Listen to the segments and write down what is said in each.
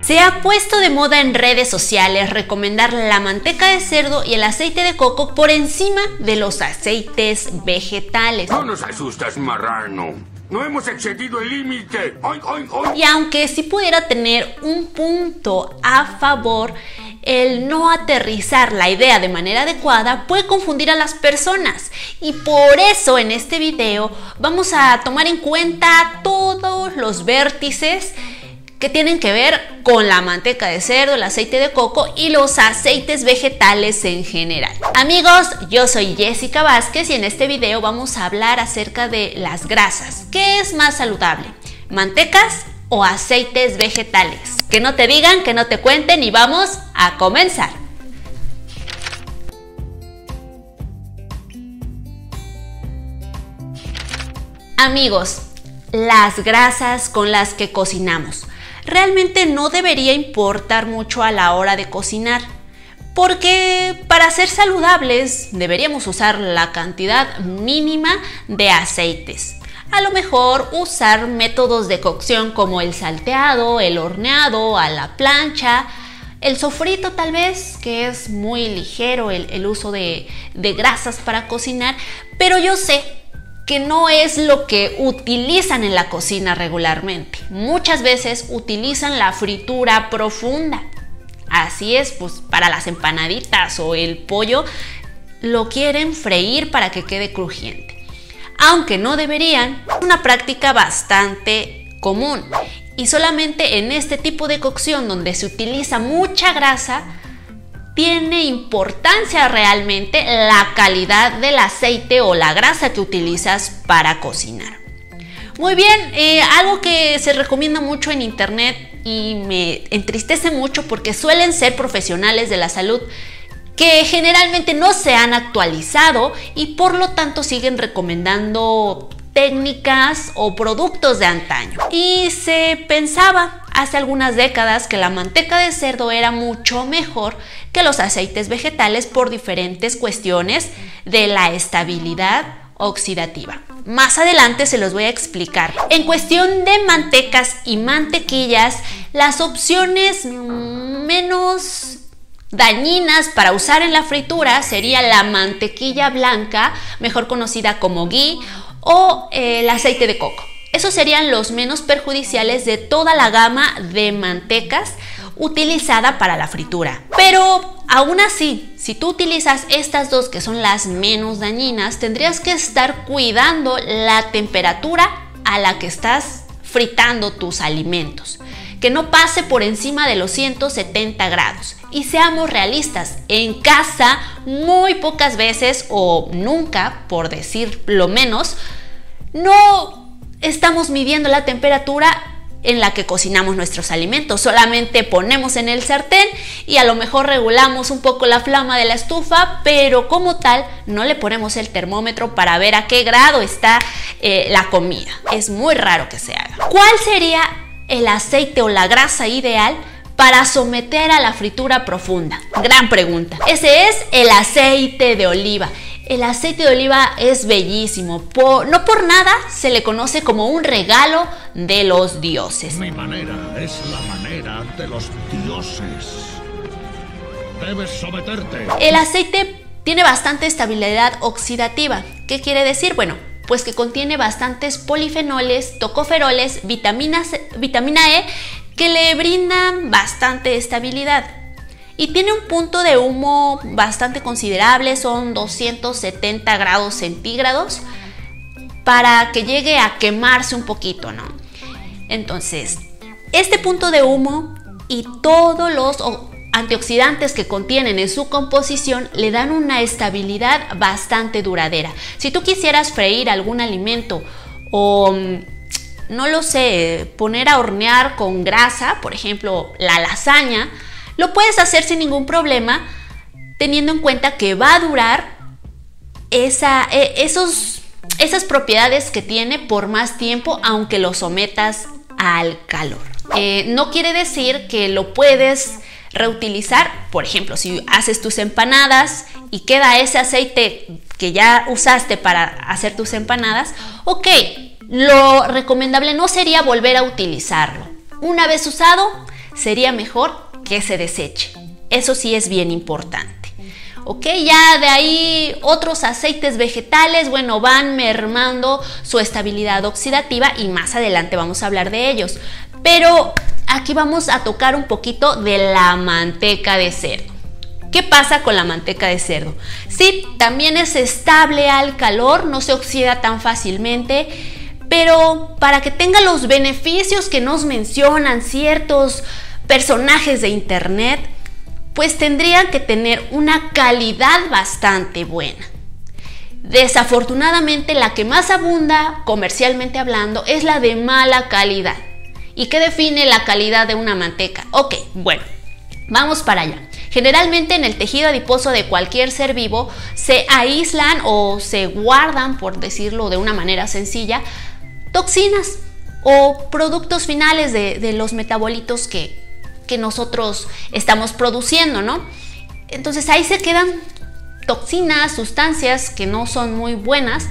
Se ha puesto de moda en redes sociales recomendar la manteca de cerdo y el aceite de coco por encima de los aceites vegetales. No nos asustas, marrano. No hemos excedido el límite. ¡Ay, ay, ay! Y aunque sí pudiera tener un punto a favor, el no aterrizar la idea de manera adecuada puede confundir a las personas. Y por eso en este video vamos a tomar en cuenta todos los vértices que tienen que ver con la manteca de cerdo, el aceite de coco y los aceites vegetales en general. Amigos, yo soy Jessica Vázquez y en este video vamos a hablar acerca de las grasas. ¿Qué es más saludable? ¿Mantecas o aceites vegetales? Que no te digan, que no te cuenten y vamos a comenzar. Amigos, las grasas con las que cocinamos realmente no debería importar mucho a la hora de cocinar, porque para ser saludables deberíamos usar la cantidad mínima de aceites. A lo mejor usar métodos de cocción como el salteado, el horneado, a la plancha, el sofrito tal vez, que es muy ligero el uso de grasas para cocinar, pero yo sé que no es lo que utilizan en la cocina regularmente. Muchas veces utilizan la fritura profunda. Así es, pues para las empanaditas o el pollo lo quieren freír para que quede crujiente. Aunque no deberían, es una práctica bastante común. Y solamente en este tipo de cocción donde se utiliza mucha grasa, tiene importancia realmente la calidad del aceite o la grasa que utilizas para cocinar. Muy bien, algo que se recomienda mucho en internet y me entristece mucho porque suelen ser profesionales de la salud que generalmente no se han actualizado y por lo tanto siguen recomendando técnicas o productos de antaño. Y se pensaba hace algunas décadas que la manteca de cerdo era mucho mejor que los aceites vegetales por diferentes cuestiones de la estabilidad oxidativa. Más adelante se los voy a explicar. En cuestión de mantecas y mantequillas, las opciones menos dañinas para usar en la fritura sería la mantequilla blanca, mejor conocida como ghee, o el aceite de coco. Esos serían los menos perjudiciales de toda la gama de mantecas utilizada para la fritura. Pero aún así, si tú utilizas estas dos que son las menos dañinas, tendrías que estar cuidando la temperatura a la que estás fritando tus alimentos, que no pase por encima de los 170 grados. Y seamos realistas, en casa muy pocas veces o nunca, por decir lo menos, no estamos midiendo la temperatura en la que cocinamos nuestros alimentos. Solamente ponemos en el sartén y a lo mejor regulamos un poco la flama de la estufa, pero como tal no le ponemos el termómetro para ver a qué grado está la comida. Es muy raro que se haga. ¿Cuál sería el aceite o la grasa ideal para someter a la fritura profunda? Gran pregunta. Ese es el aceite de oliva. El aceite de oliva es bellísimo, no por nada se le conoce como un regalo de los dioses. Mi manera es la manera de los dioses. Debes someterte. El aceite tiene bastante estabilidad oxidativa. ¿Qué quiere decir? Bueno, pues que contiene bastantes polifenoles, tocoferoles, vitamina E, que le brindan bastante estabilidad. Y tiene un punto de humo bastante considerable, son 270 grados centígrados, para que llegue a quemarse un poquito, ¿no? Entonces, este punto de humo y todos los antioxidantes que contienen en su composición le dan una estabilidad bastante duradera. Si tú quisieras freír algún alimento o no lo sé, poner a hornear con grasa, por ejemplo, la lasaña, lo puedes hacer sin ningún problema, teniendo en cuenta que va a durar esas propiedades que tiene por más tiempo, aunque lo sometas al calor. No quiere decir que lo puedes reutilizar. Por ejemplo, si haces tus empanadas y queda ese aceite que ya usaste para hacer tus empanadas, ok, lo recomendable no sería volver a utilizarlo. Una vez usado, sería mejor que se deseche. Eso sí es bien importante. Ok, ya de ahí otros aceites vegetales, bueno, van mermando su estabilidad oxidativa y más adelante vamos a hablar de ellos. Pero aquí vamos a tocar un poquito de la manteca de cerdo. ¿Qué pasa con la manteca de cerdo? Sí, también es estable al calor, no se oxida tan fácilmente, pero para que tenga los beneficios que nos mencionan ciertos personajes de internet, pues tendrían que tener una calidad bastante buena. Desafortunadamente, la que más abunda, comercialmente hablando, es la de mala calidad. ¿Y qué define la calidad de una manteca? Ok, bueno, vamos para allá. Generalmente en el tejido adiposo de cualquier ser vivo se aíslan o se guardan, por decirlo de una manera sencilla, toxinas o productos finales de los metabolitos que nosotros estamos produciendo, ¿no? Entonces ahí se quedan toxinas, sustancias que no son muy buenas,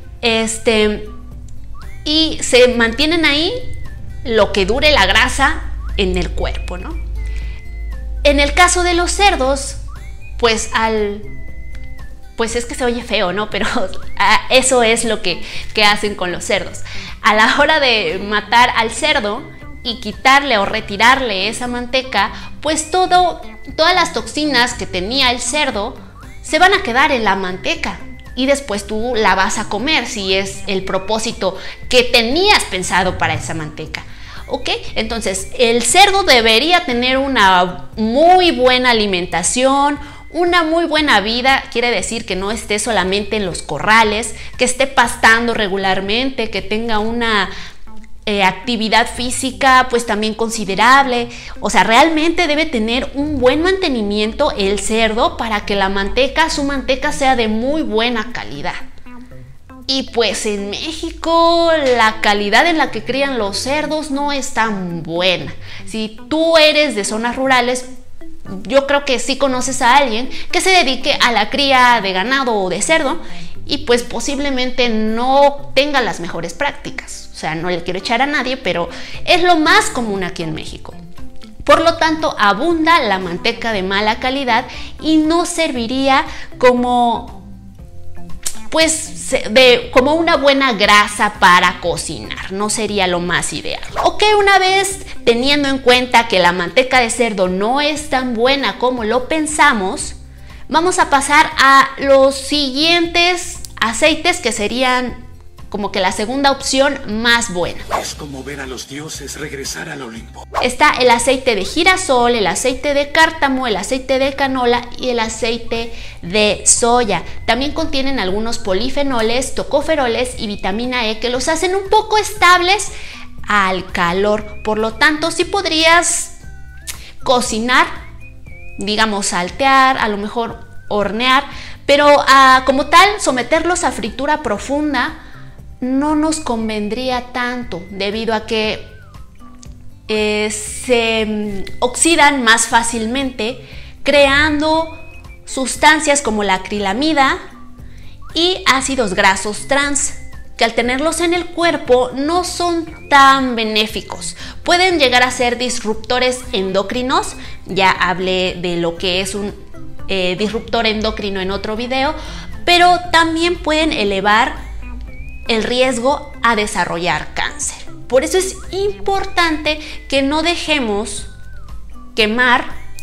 y se mantienen ahí lo que dure la grasa en el cuerpo, ¿no? En el caso de los cerdos, pues es que se oye feo, ¿no? Pero eso es lo que hacen con los cerdos. A la hora de matar al cerdo y quitarle o retirarle esa manteca, pues todas las toxinas que tenía el cerdo se van a quedar en la manteca y después tú la vas a comer si es el propósito que tenías pensado para esa manteca. ¿Ok? Entonces el cerdo debería tener una muy buena alimentación, una muy buena vida, quiere decir que no esté solamente en los corrales, que esté pastando regularmente, que tenga una actividad física pues también considerable. O sea, realmente debe tener un buen mantenimiento el cerdo para que su manteca sea de muy buena calidad. Y pues en México la calidad en la que crían los cerdos no es tan buena. Si tú eres de zonas rurales, yo creo que sí conoces a alguien que se dedique a la cría de ganado o de cerdo y pues posiblemente no tenga las mejores prácticas. O sea, no le quiero echar a nadie, pero es lo más común aquí en México. Por lo tanto, abunda la manteca de mala calidad y no serviría como una buena grasa para cocinar. No sería lo más ideal. Ok, una vez teniendo en cuenta que la manteca de cerdo no es tan buena como lo pensamos, vamos a pasar a los siguientes aceites que serían como que la segunda opción más buena. Es como ver a los dioses regresar al Olimpo. Está el aceite de girasol, el aceite de cártamo, el aceite de canola y el aceite de soya. También contienen algunos polifenoles, tocoferoles y vitamina E que los hacen un poco estables al calor. Por lo tanto, sí podrías cocinar, digamos saltear, a lo mejor hornear, pero como tal someterlos a fritura profunda no nos convendría tanto debido a que se oxidan más fácilmente, creando sustancias como la acrilamida y ácidos grasos trans, que al tenerlos en el cuerpo no son tan benéficos. Pueden llegar a ser disruptores endocrinos. Ya hablé de lo que es un disruptor endocrino en otro video, pero también pueden elevar el riesgo a desarrollar cáncer. Por eso es importante que no dejemos quemar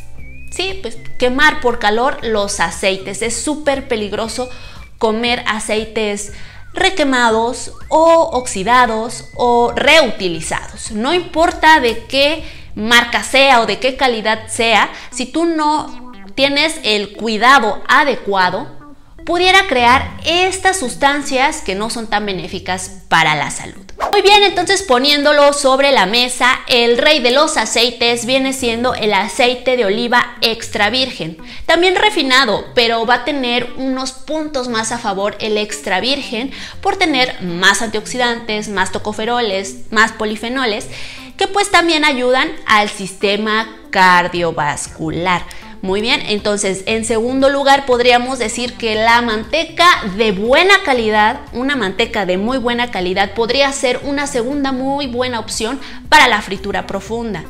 por calor los aceites. Es súper peligroso comer aceites requemados o oxidados o reutilizados. No importa de qué marca sea o de qué calidad sea, si tú no tienes el cuidado adecuado, pudiera crear estas sustancias que no son tan benéficas para la salud. Muy bien, entonces poniéndolo sobre la mesa, el rey de los aceites viene siendo el aceite de oliva extra virgen. También refinado, pero va a tener unos puntos más a favor el extra virgen por tener más antioxidantes, más tocoferoles, más polifenoles, que pues también ayudan al sistema cardiovascular. Muy bien, entonces en segundo lugar podríamos decir que la manteca de buena calidad, una manteca de muy buena calidad, podría ser una segunda muy buena opción para la fritura profunda.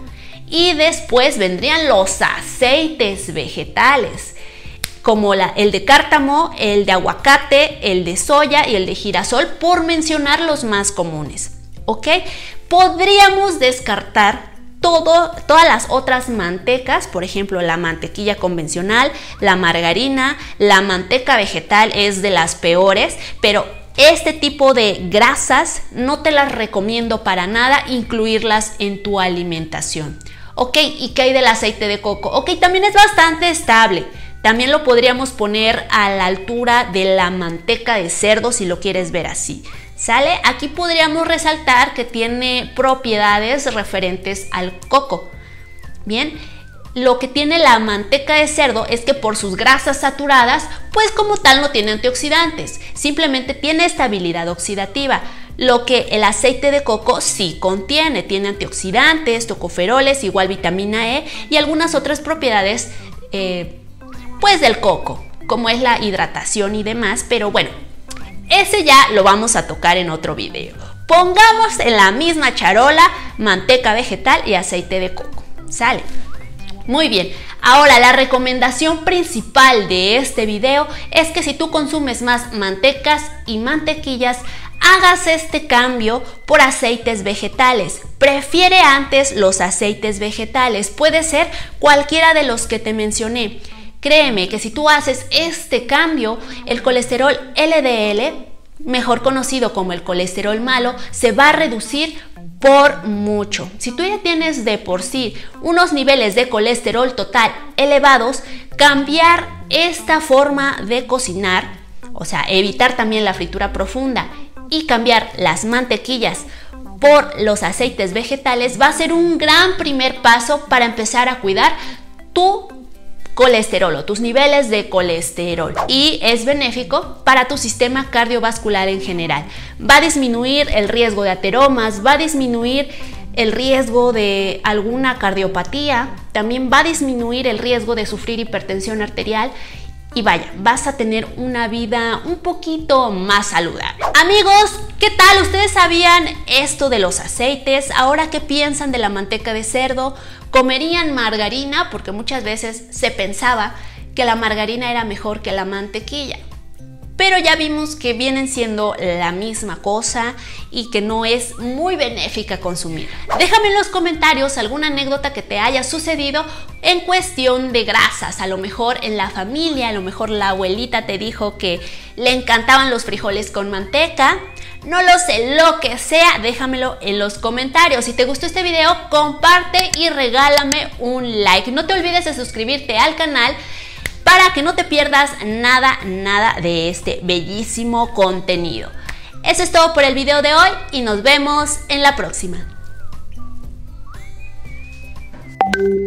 Y después vendrían los aceites vegetales, como el de cártamo, el de aguacate, el de soya y el de girasol, por mencionar los más comunes, ¿ok? Podríamos descartar todas las otras mantecas, por ejemplo, la mantequilla convencional, la margarina, la manteca vegetal es de las peores, pero este tipo de grasas no te las recomiendo para nada incluirlas en tu alimentación, ¿ok? ¿Y qué hay del aceite de coco? Ok, también es bastante estable. También lo podríamos poner a la altura de la manteca de cerdo si lo quieres ver así, ¿sale? Aquí podríamos resaltar que tiene propiedades referentes al coco. Bien, lo que tiene la manteca de cerdo es que por sus grasas saturadas, pues como tal no tiene antioxidantes, simplemente tiene estabilidad oxidativa. Lo que el aceite de coco sí contiene, tiene antioxidantes, tocoferoles, igual vitamina E y algunas otras propiedades pues del coco, como es la hidratación y demás, pero bueno, ese ya lo vamos a tocar en otro video. Pongamos en la misma charola manteca vegetal y aceite de coco, ¿sale? Muy bien, ahora la recomendación principal de este video es que si tú consumes más mantecas y mantequillas, hagas este cambio por aceites vegetales. Prefiere antes los aceites vegetales, puede ser cualquiera de los que te mencioné. Créeme que si tú haces este cambio, el colesterol LDL, mejor conocido como el colesterol malo, se va a reducir por mucho. Si tú ya tienes de por sí unos niveles de colesterol total elevados, cambiar esta forma de cocinar, o sea, evitar también la fritura profunda y cambiar las mantequillas por los aceites vegetales, va a ser un gran primer paso para empezar a cuidar tu colesterol o tus niveles de colesterol, y es benéfico para tu sistema cardiovascular en general. Va a disminuir el riesgo de ateromas, va a disminuir el riesgo de alguna cardiopatía, también va a disminuir el riesgo de sufrir hipertensión arterial y vaya, vas a tener una vida un poquito más saludable. Amigos, ¿qué tal? ¿Ustedes sabían esto de los aceites? Ahora, ¿qué piensan de la manteca de cerdo? ¿Comerían margarina? Porque muchas veces se pensaba que la margarina era mejor que la mantequilla. Pero ya vimos que vienen siendo la misma cosa y que no es muy benéfica consumir. Déjame en los comentarios alguna anécdota que te haya sucedido en cuestión de grasas. A lo mejor en la familia, a lo mejor la abuelita te dijo que le encantaban los frijoles con manteca. No lo sé, lo que sea, déjamelo en los comentarios. Si te gustó este video, comparte y regálame un like. No te olvides de suscribirte al canal para que no te pierdas nada de este bellísimo contenido. Eso es todo por el video de hoy y nos vemos en la próxima.